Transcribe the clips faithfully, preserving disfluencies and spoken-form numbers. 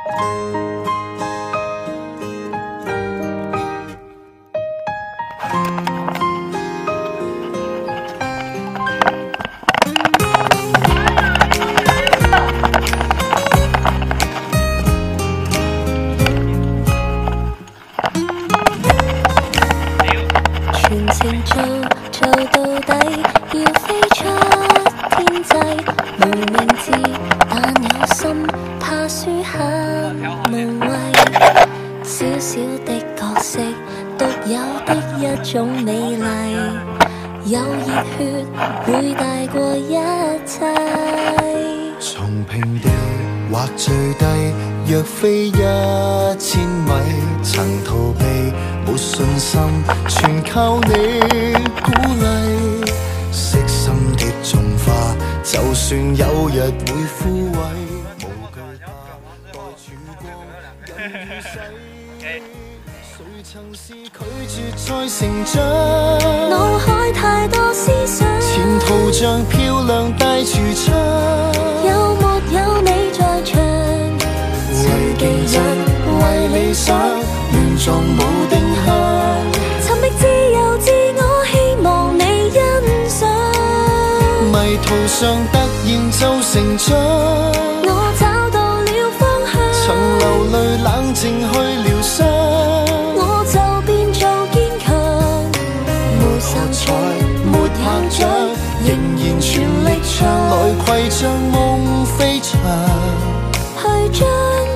若非一千米，曾逃避，没信心，全靠你鼓励。悉心的种花，就算有日会枯萎，无惧怕待曙光任雨洗。谁曾是拒绝再成长？脑海太多思想，前途像漂亮大橱窗，有没有你在场？为技术，为理想，亂撞無定向。尋覓自由自我，希望你欣賞。迷途上突然就成長，我找到了方向。曾流淚冷靜去療傷，我就變做堅強。沒秀才，沒拍掌，仍然全力唱，來攜着夢飛翔，去將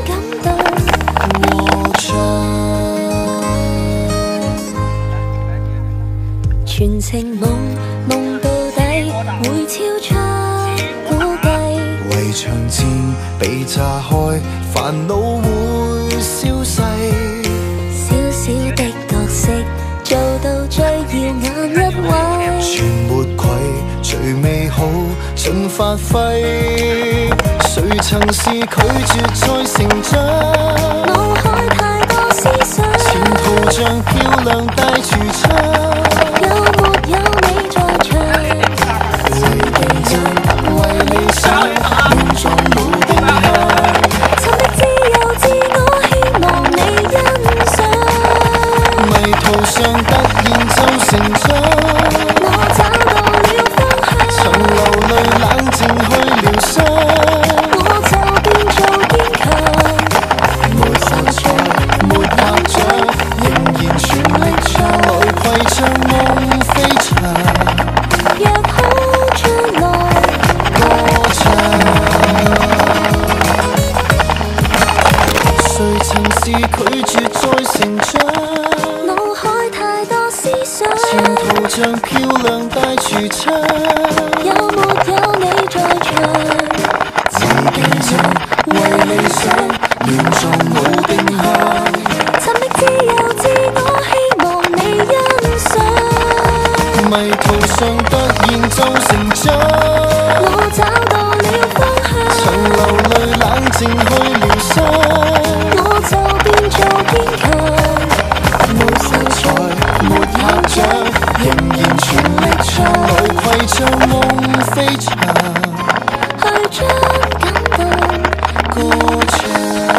全程夢夢到底會超出估計，圍牆戰被炸開，煩惱會消逝。小小的角色做到最耀眼一位，全沒愧，最美好盡發揮。誰曾是拒絕再成長？腦海太多思想，前途像漂亮大櫥窗。有沒有你在場？為技術，為理想，亂撞無定向。尋覓自由自我，希望你欣賞。迷途上突然就成長，我找到了方向。曾流淚冷靜去療傷，我就變做堅強。沒受挫，沒拍掌，仍然全力唱，來攜着夢飛翔。若好將來歌唱，誰曾是拒絕再成長？腦海太多思想，前途像漂亮大櫥窗。有沒有你在場？自技術，為理想，亂撞無定向。尋覓自由自我，希望你欣賞。迷途上突然就成長，我找到了方向。曾流淚冷靜去療傷，我就變做堅強。沒秀才，沒拍掌，仍然全力唱，來攜着夢飛翔，去將感動歌唱。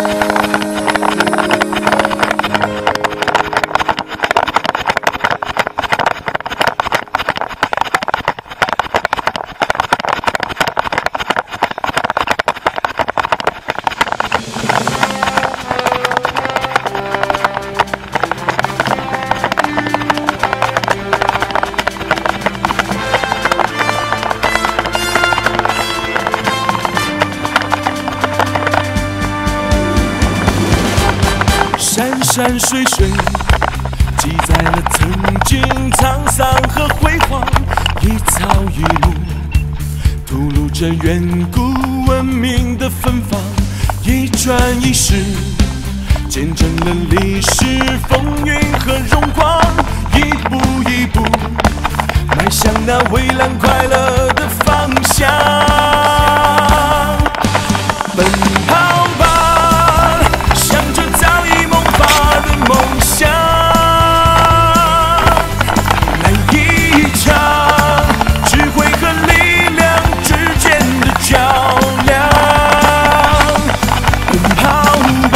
山水水记载了曾经沧桑和辉煌，一草一木吐露着远古文明的芬芳，一转一世见证了历史风云和荣光，一步一步迈向那蔚蓝快乐的方向。奔跑吧，向着早已萌发的梦想，来一场智慧和力量之间的较量。奔跑吧，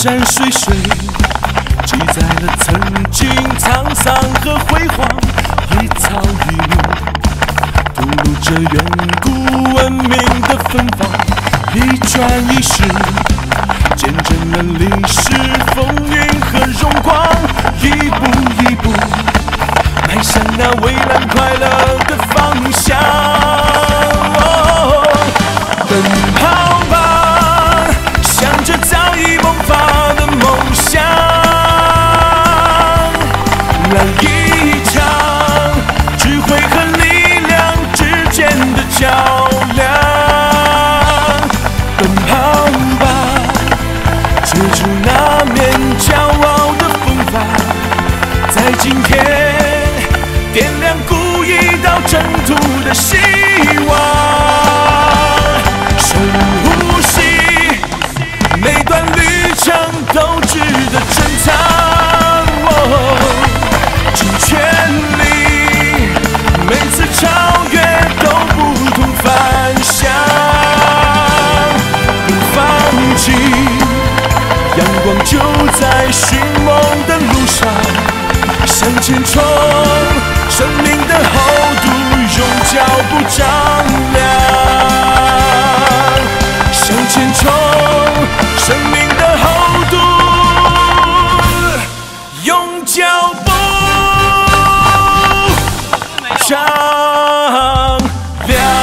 山水水，记载了曾经沧桑和辉煌，野草与木，吐露着远古文明的芬芳。一转一世，见证了历史风云和荣光，一步一步迈向那蔚蓝快乐的方向。哦，奔跑吧，向着早已萌发的梦想，来一场智慧和力量之间的较量。奔跑吧，接住那面骄傲的风帆，在今天点亮故意到征途的希望。深呼吸，每段旅程都值得珍藏。哦，尽全力，每次超越都不同凡响。不放弃，阳光就在寻梦的路上，向前冲，生命的厚度用脚步丈量。向前冲，生命的厚度用脚步丈量。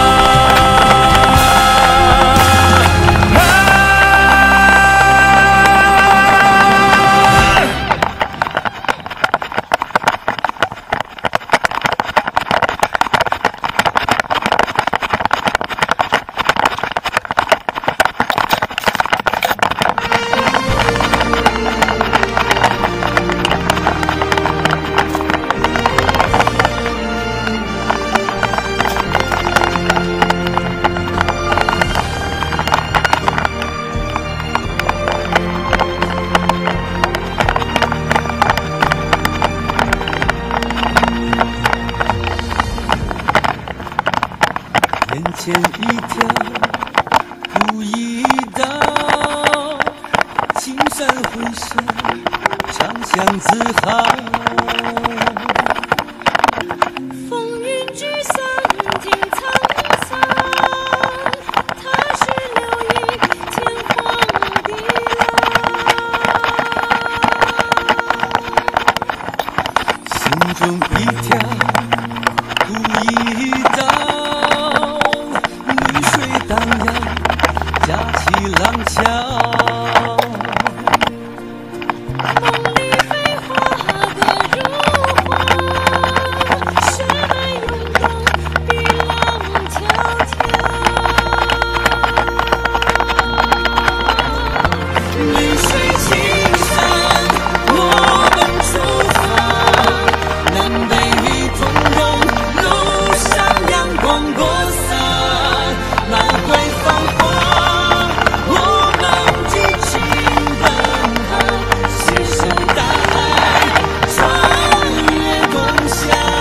眼前一条不一道，青山回首，长相自豪。 风云聚散听沧桑，它是流萤天荒地老。 心中一条不一道，绿水荡漾，架起廊桥。 梦里飞花的如花，血脉涌动，碧浪迢迢。绿水青山，我们出发，南北与通融，路上阳光播撒，来回芳华，我们激情奔航，携手大海，穿越梦想。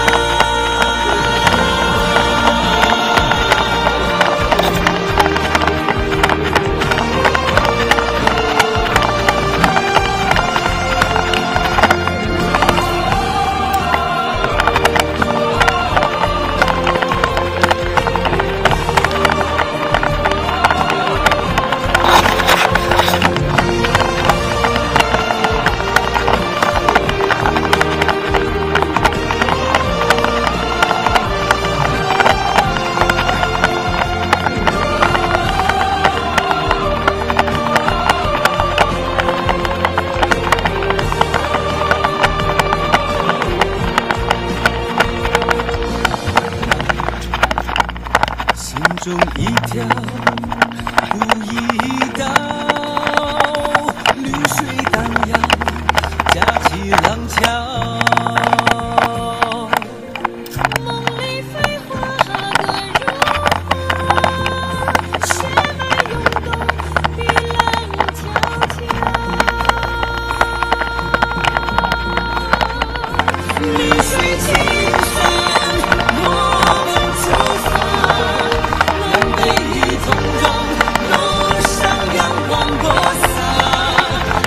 心中一条不一道，绿水荡漾，架起廊桥。 梦里飞花的如花，血脉涌动，碧浪迢迢。绿水青山，我们出发，南北与通融，路上阳光播撒，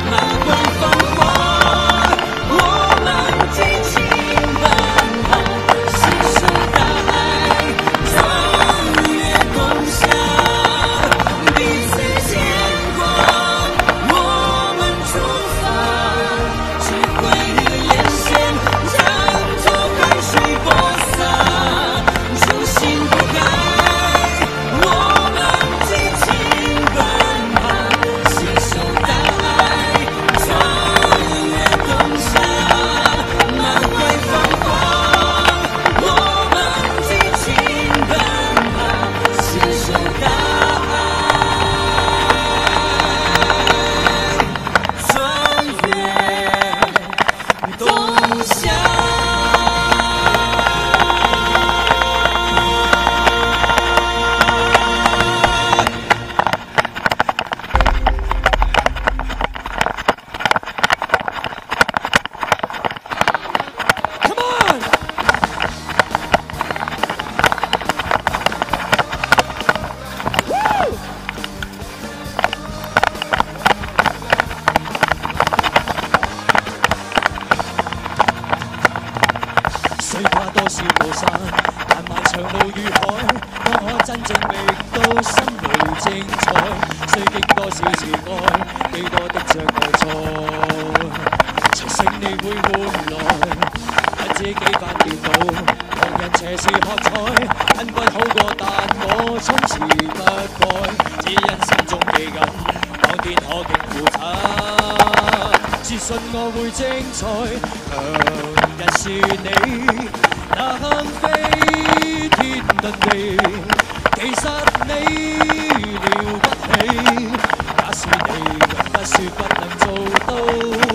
是步散，漫漫長路與海，當我真正覓到心裏精彩，需經多少次愛，幾多的障礙賽，隨勝利會換來，不知幾番跌倒，旁人斜視喝彩，恩不好過，但我衝刺不改，只因心中記緊，當天可敬負責，自信我會精彩，強人是你。那肯飛天遁地，其實你了不起。假使你永不說不能做到，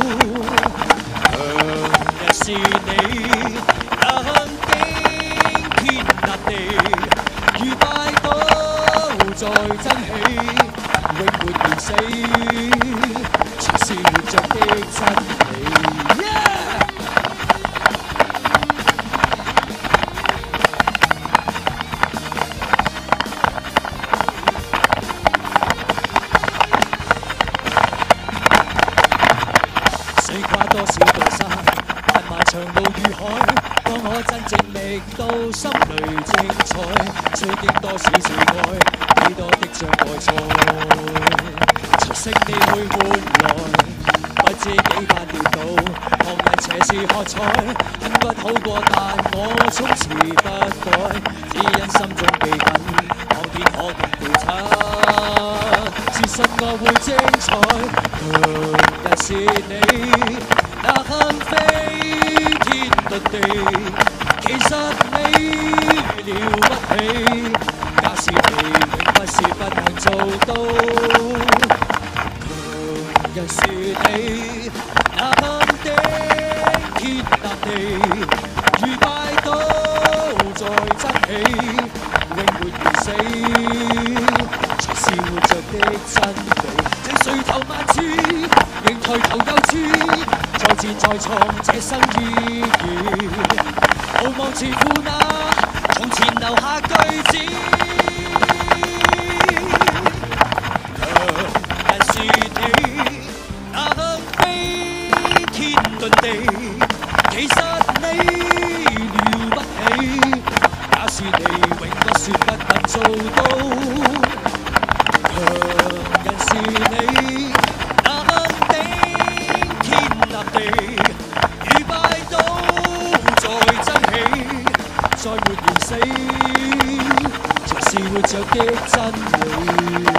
強人是你。那肯驚天立地，如拜倒再爭起，永沒變死，才是活着的真理。Yeah! 長路與海，當我真正覓到心裏精彩，需經多少次愛，幾多的障礙賽，隨勝利會換來，不知幾番跌倒，旁人斜視喝彩，很不好過，但我衝刺不改，只因心中記緊，當天可敬負責，自信我會精彩，強人是你，那肯飛遁地，其實你了不起。假使你永不是不能做到，強人是你，那肯頂天立地，如拜倒再爭起，永沒變死，才是活着的真理。正垂頭萬次，仍抬頭有處。再戰再創這生意義，無望自負那從前留下句子。強人是你，那肯飛天遁地，其實你了不起。假使你永不說不能做到，強人是你，那肯頂天立地，如拜倒再爭起，再沒變死，才是活着的真理。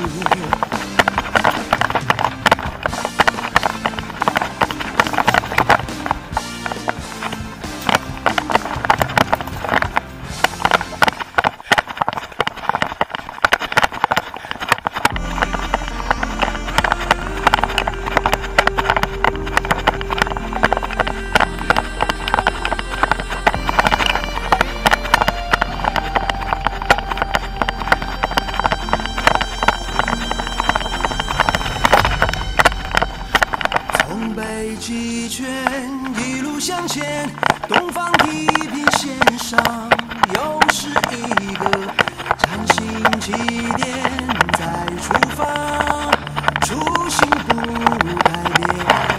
北极圈一路向前，东方地平线上又是一个崭新起点，再出发，初心不改变。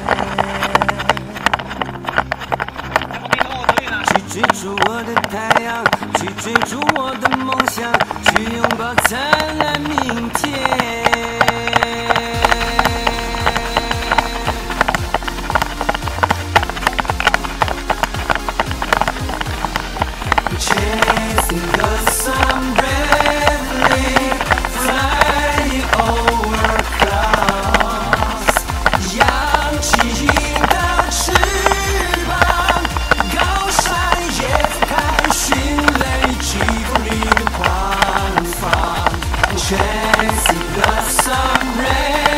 去追逐我的太阳，去追逐我的梦想，去拥抱灿烂明天。Chasing the sun bravely, flying over clouds， 扬起鹰的翅膀，高山也俯瞰迅雷疾风里的狂放。Chasing the sun bravely。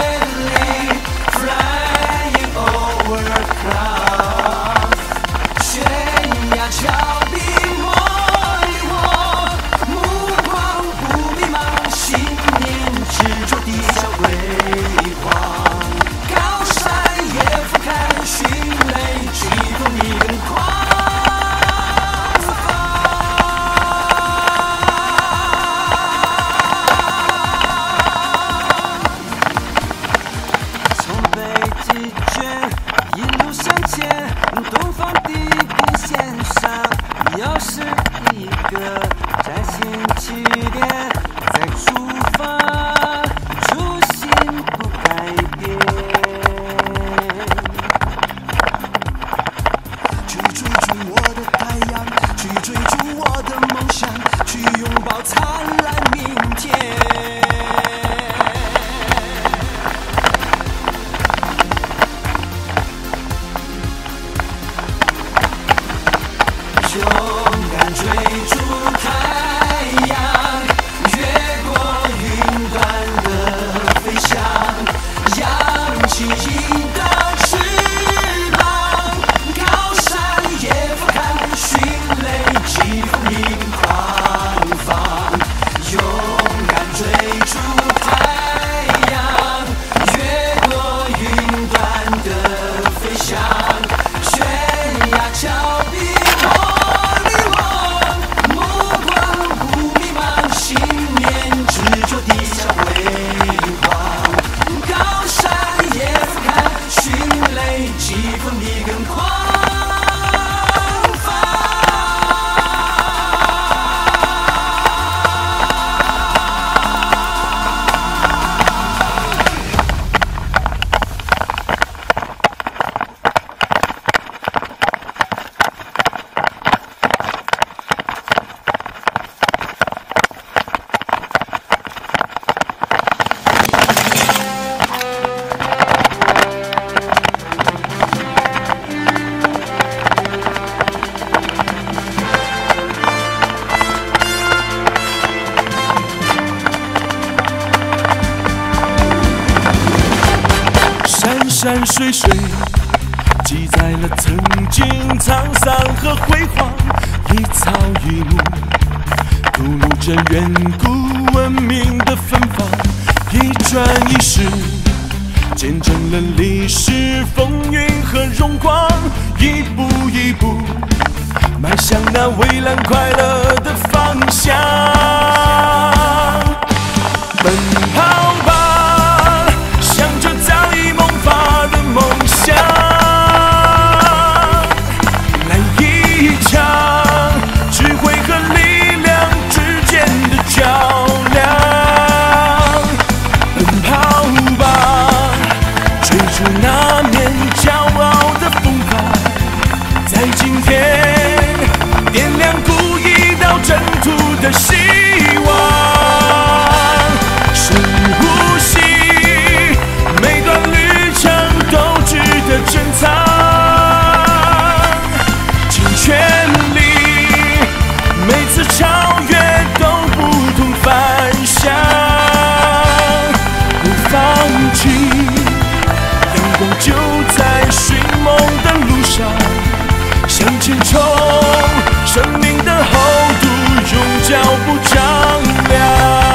我的太阳，去追逐我的梦想，去拥抱灿烂明天。勇敢追逐太阳，越过云端的飞翔，扬起鹰的翅膀，高山也俯瞰，迅雷疾风迎狂放。勇敢追逐太阳，越过云端的飞翔，悬崖峭壁。 山水水，记载了曾经沧桑和辉煌，一草一木，吐露着远古文明的芬芳。一转一世，见证了历史风云和荣光。一步一步，迈向那蔚蓝快乐的方向。奔跑吧，向着早已萌发的梦想，来一场智慧和力量之间的较量。奔跑吧，追逐那面骄傲的风帆，在今天点亮故意到征途的希望。深呼吸，每段旅程都值得珍藏，尽全力，每次超越都不同凡响。不放弃，阳光就在寻梦的路上，向前冲，生命的厚度用脚步丈量。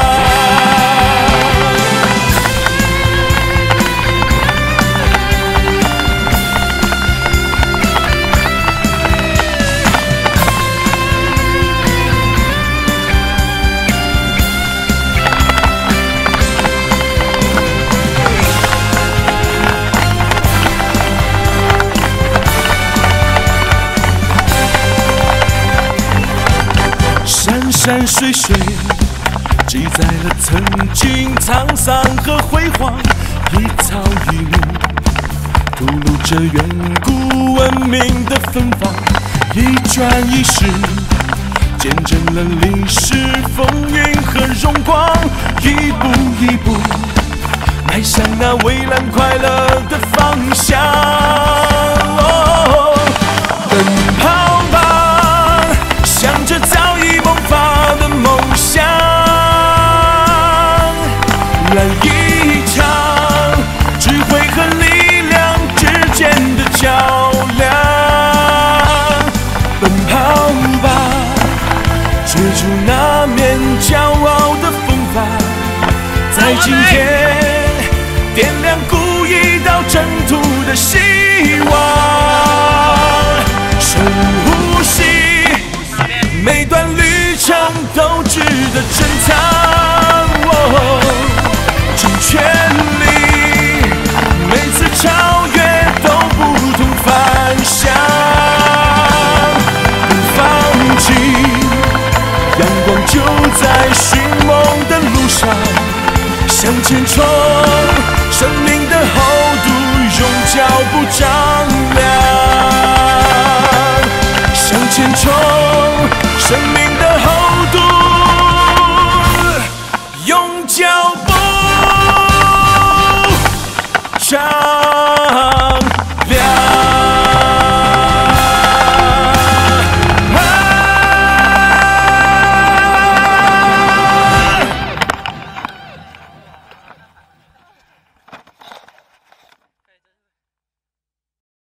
山水水，记载了曾经沧桑和辉煌。一草一木，吐露着远古文明的芬芳。一转一世，见证了历史风云和荣光。一步一步，迈向那蔚蓝快乐的方向。哦，奔跑吧，向着早已萌发的梦想，来一场智慧和力量之间的较量。奔跑吧，追逐那面骄傲的风帆，在今天点亮故意到征途的希望。深呼吸，每段旅程都值得珍藏。哦，尽全力，每次超越都不同凡响。不放弃，阳光就在寻梦的路上，向前冲，生命的厚度用脚步丈量。 冲。